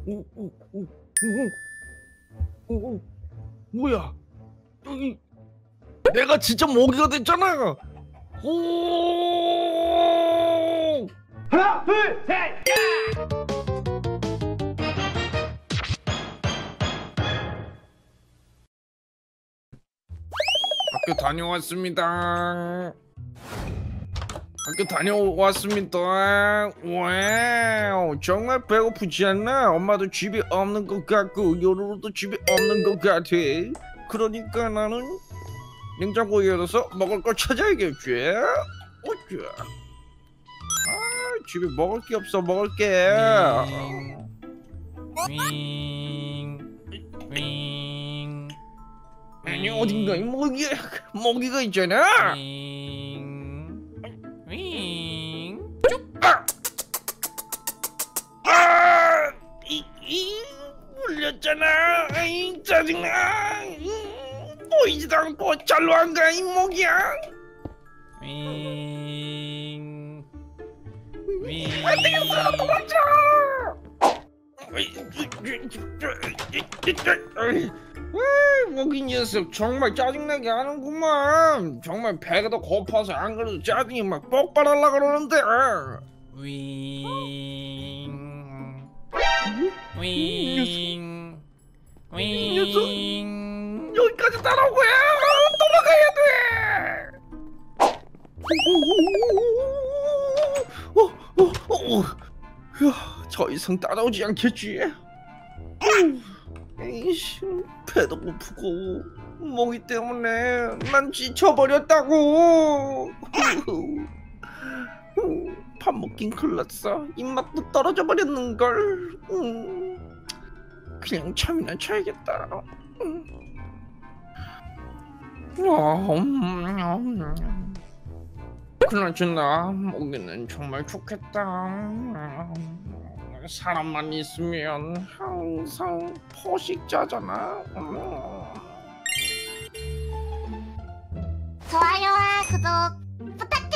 뭐야? 여기 내가 진짜 모기가 됐잖아. 오! 하나, 둘, 셋! 학교 다녀왔습니다. 학교 다녀왔습니다. 와우, 정말 배고프지 않나? 엄마도 집에 없는 것 같고 요루루도 집에 없는 것 같아. 그러니까 나는 냉장고에 열어서 먹을 걸 찾아야겠지. 어쭈. 아, 집에 먹을 게 없어. 먹을 게. 윙. 아니, 어딘가에 모기가 있잖아. 물렸잖아. 아이, 짜증나. 보이지도 않고 잘로 안 가, 이 모기야. 안 되겠어, 도망쳐. 모기 녀석 정말 짜증나게 하는구만. 정말 배가 더 고파서 안 그래도 짜증이 막 폭발하려고 그러는데. 여기까지 따라온 거야. 도망가야 돼. 더 이상 따라오지 않겠지. 에이씨, 배도 고프고 모기 때문에 난 지쳐버렸다고. 밥 먹긴 큰일 났어. 입맛도 떨어져 버렸는걸. 그냥 잠이나 자야겠다. 그나저나 모기는 정말 좋겠다. 사람만 있으면 항상 포식자잖아. 좋아요와 구독 부탁해.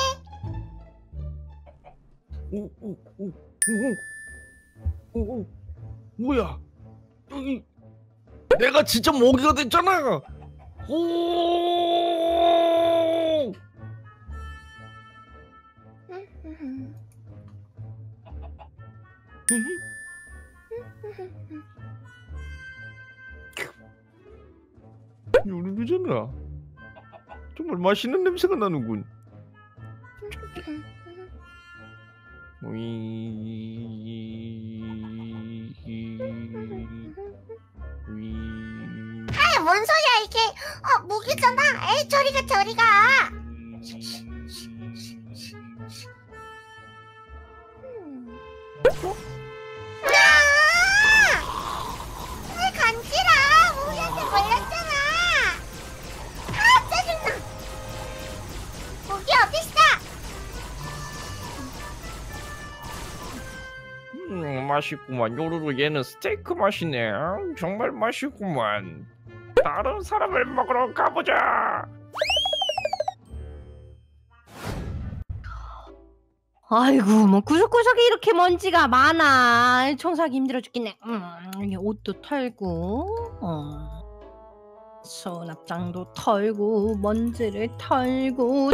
뭐야? 여기 내가 진짜 모기가 됐잖아. 오! 요루루잖아. 정말 맛있는 냄새가 나는군. 아이, 뭔 소리야 이게? 모기잖아. 에이, 저리가. 왜 간지라? 모기한테 걸렸잖아. 짜증나. 모기 어딨어? 맛있구만. 요루루 얘는 스테이크 맛이네. 정말 맛있구만. 다른 사람을 먹으러 가보자. 아이고, 뭐 구석구석에 이렇게 먼지가 많아. 청소하기 힘들어 죽겠네. 이게 옷도 털고, 수납장도 털고, 먼지를 털고.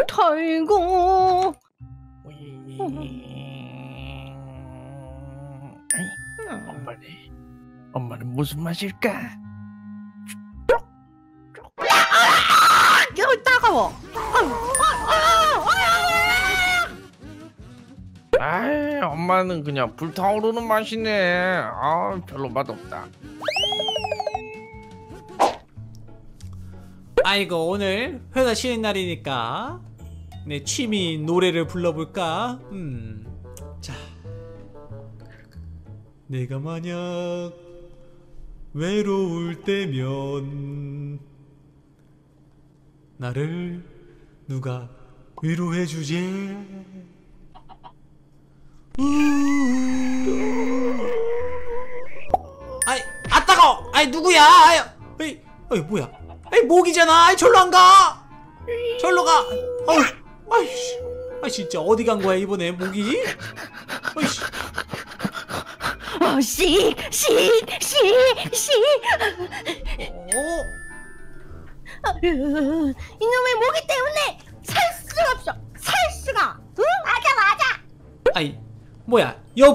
엄마는 무슨 맛일까? 따가워. 아이, 엄마는 그냥 불타오르는 맛이네. 별로 맛없다. 아이고, 오늘 회사 쉬는 날이니까 내 취미 노래를 불러볼까? 자, 내가 만약 외로울 때면 나를 누가 위로해주지? 아이, 따가워. 아이, 누구야? 아이, 뭐야? 아이, 모기잖아. 아이, 절로 안 가. 절로 가. 아이씨, 진짜 어디 간 거야 이번에 모기? 아이씨. 씩. 이놈의 모기 때문에 살 수가 없어. 살 수가. 응? 맞아. 아이 뭐야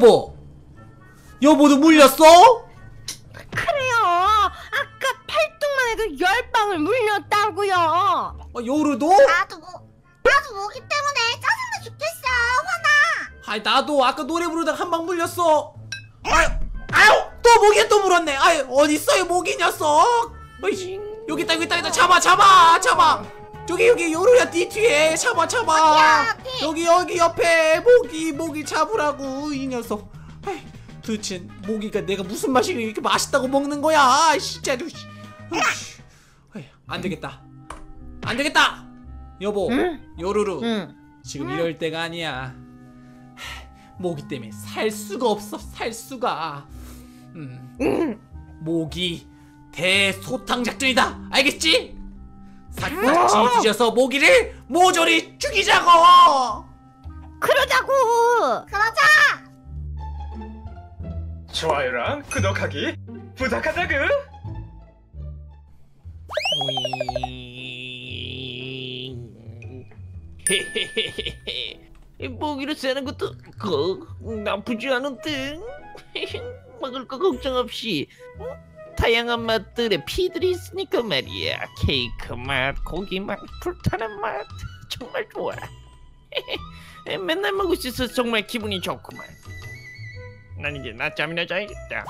여보도 물렸어? 그래요. 아까 팔뚝만 해도 10방울 물렸다고요. 요루도? 나도 모기 때문에 짜증나 죽겠어. 화나. 아이 나도 아까 노래 부르다가 한 방 물렸어. 아유 또 모기에 또 물었네. 아이 어딨어 이 모기 녀석. 어이, 여기 있다 잡아. 저기 요루야 네 뒤에 잡아. 어디야, 어디? 여기 옆에 모기 잡으라고 이 녀석. 아이, 도대체 모기가 내가 무슨 맛이 이렇게 맛있다고 먹는 거야? 아이, 진짜로. 안 되겠다. 여보, 응? 요루루. 응. 지금 이럴 때가 아니야. 모기 때문에 살 수가 없어. 모기 대소탕 작전이다. 알겠지? 샅샅이 뒤져서 모기를 모조리 죽이자고. 그러자고. 그러자. 좋아요랑 구독하기 부탁하자구. 모기를 쐬는 것도 나쁘지 않은데. 먹을 거 걱정 없이 다양한 맛들의 피들이 있으니까 말이야. 케이크 맛, 고기 맛, 불타는 맛 정말 좋아. 맨날 먹을 수 있어서 정말 기분이 좋구만. 난 이제 낮잠이나 자야겠다.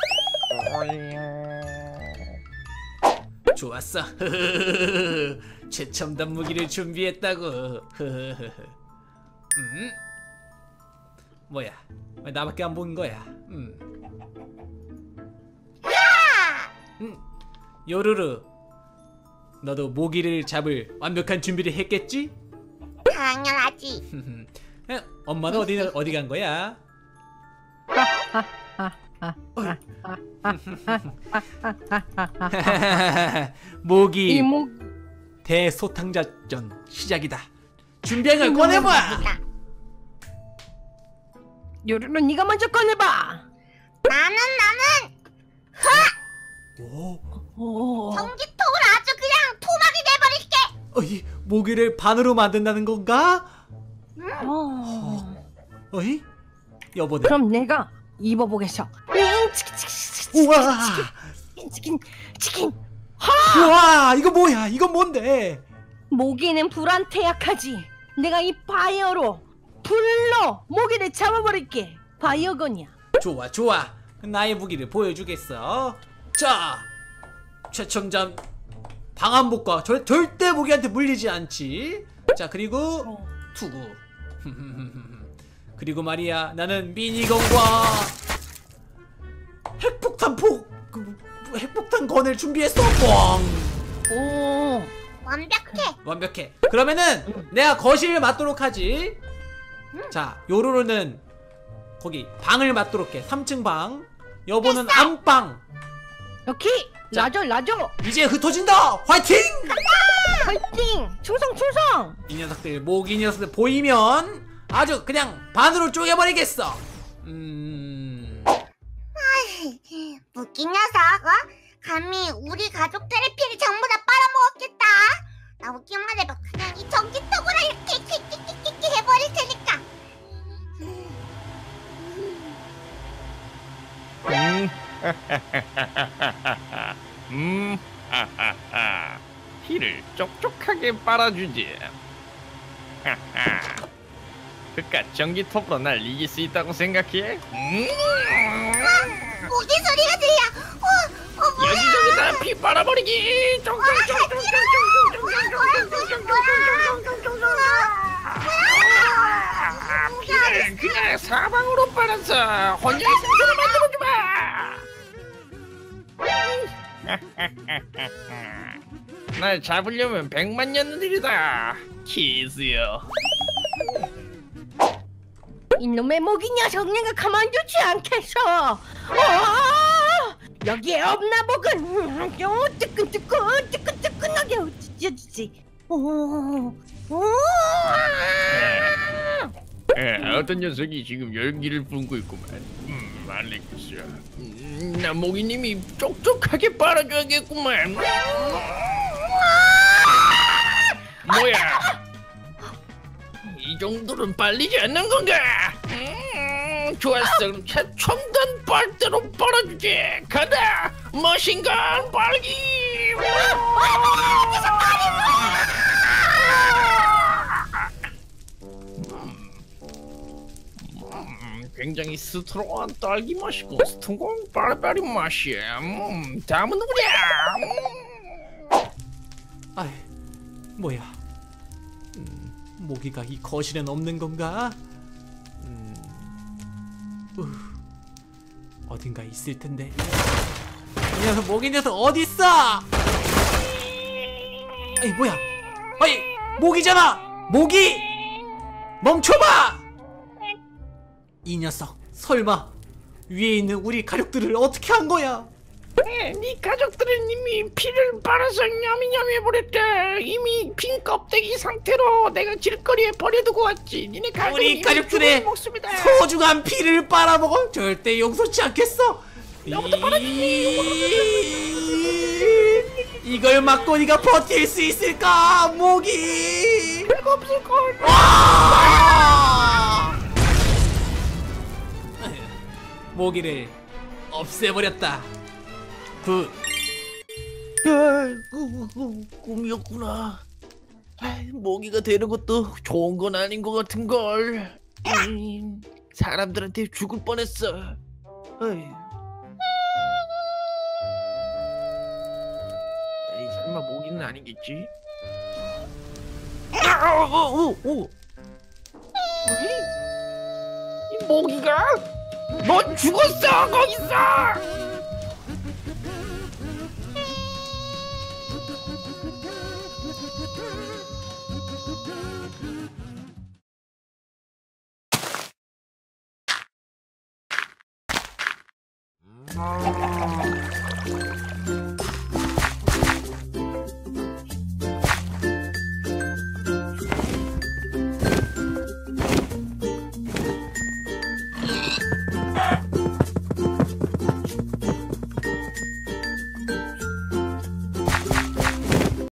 좋았어. 최첨단 무기를 준비했다고. 뭐야? 왜 나밖에 안 보는 거야? 요루루, 너도 모기를 잡을 완벽한 준비를 했겠지? 당연하지. 엄마는 어디 간 거야? 모기 대소탕자전 시작이다. 준비한 걸 꺼내봐. 요루루 네가 먼저 꺼내봐. 나는 오, 전기톱을 아주 그냥 토막이 내버릴게. 모기를 반으로 만든다는 건가? 어이? 여보네. 그럼 내가 입어보겠어. 우와. 치킨. 우와, 이거 뭐야? 이건 뭔데? 모기는 불한테 약하지. 내가 이 바이어로 불로 모기를 잡아버릴게. 바이어건이야. 좋아. 나의 무기를 보여주겠어. 자, 최첨단 방한복과 절대 모기한테 물리지 않지. 자, 그리고 투구. 그리고 말이야, 나는 미니건과 핵폭탄건을 준비했어. 뻥. 오. 완벽해. 그러면은 내가 거실을 맡도록 하지. 자, 요루루는 거기 방을 맡도록 해. 3층 방. 여보는 안방. 오케이. 자. 라죠. 이제 흩어진다. 화이팅! 파이팅. 충성. 이 녀석들, 모기 녀석들 보이면 아주 그냥 반으로 쪼개버리겠어. 웃긴 녀석. 감히 우리 가족들의 피를 전부 다 빨아먹었겠다. 나 웃기만 해봐. 그냥 이 전기톱으로 이렇게 킥킥킥킥킥 해버릴 테니까. 피를 촉촉하게 빨아주지. 그깟 전기톱으로 날 이길 수 있다고 생각해? 모기 소리가 들려. 뭐야? 여기저기다 피 빨아버리기. 피를 그냥 사방으로 빨아서 혼자 있음처럼 만들어주마. 날 잡으려면 100만 년 일이다. 키스요. 이놈의 모기 녀석 내가 가만두지 않겠어. 여기에 없나 보군. 뜨끈뜨끈하게 찢어지지. 어떤 녀석이 지금 열기를 뿜고 있구만. 알겠어. 나 모기님이 촉촉하게 빨아줘야겠구만. 뭐야? 이 정도는 빨리지 않는 건가? 좋았어. 그럼 최첨단 빨대로 빨아주지. 가다. 머신건 빨기. 굉장히 스트롱한 딸기 맛이고 스트롱 빨리빨리 맛이야. 다음은 누구냐? 아이, 뭐야? 모기가 이 거실엔 없는 건가? 어딘가 있을 텐데. 이 녀석, 모기 녀석 어디 있어? 아이, 뭐야? 아이, 모기잖아. 모기, 멈춰봐. 이 녀석, 설마 위에 있는 우리 가족들을 어떻게 한 거야? 네 가족들은 이미 피를 빨아서 냠이냠이 해버렸다. 이미 빈 껍데기 상태로 내가 길거리에 버려두고 왔지. 니네 우리 가족들의 목숨이다. 소중한 피를 빨아먹어 절대 용서치 않겠어. 이걸 막고 네가 버틸 수 있을까, 모기? 별거 없을걸. 모기를 없애버렸다. 굿. 꿈이었구나. 모기가 되는 것도 좋은 건 아닌 것 같은 걸. 사람들한테 죽을 뻔했어. 에이, 설마 모기는 아니겠지? 이 모기가? 넌 죽었어 거기서.